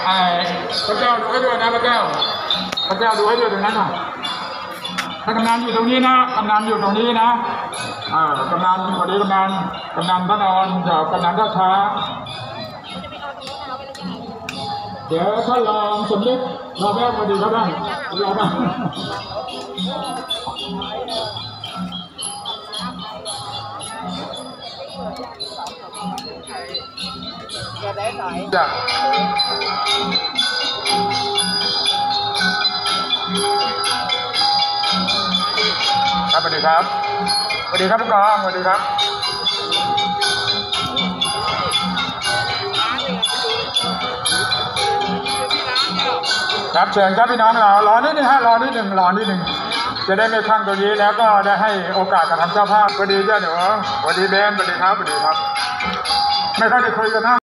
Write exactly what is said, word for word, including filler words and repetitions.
อ้พระเจ้าดูให้ด้วยนะพระเจ้าพระเจ้าดูให้ด้วยตรงนั้นน่ะถ้ากำนันอยู่ตรงนี้นะกำนันอยู่ตรงนี้นะเออกำนันพอดีกำนันกำนันพระนอนเดี๋ยวกำนันก็ช้าเดี๋ยวท่านรองสมเด็จรอแป๊บพอดีครับท่านรอแป๊บจ้ะครับสวัสดีครับสวัสดีครับผู้กองสวัสดีครับครับเชิญครับพี่น้องเรารอนิดนึงฮะรอนิดนึงรอนิดนึงจะได้ไม่ข้างตรงนี้แล้วก็ได้ให้โอกาสกับทางเจ้าภาพสวัสดีเจ้าหนูสวัสดีเบนสวัสดีครับสวัสดีครับไม่ค่อยได้คุยกันนะ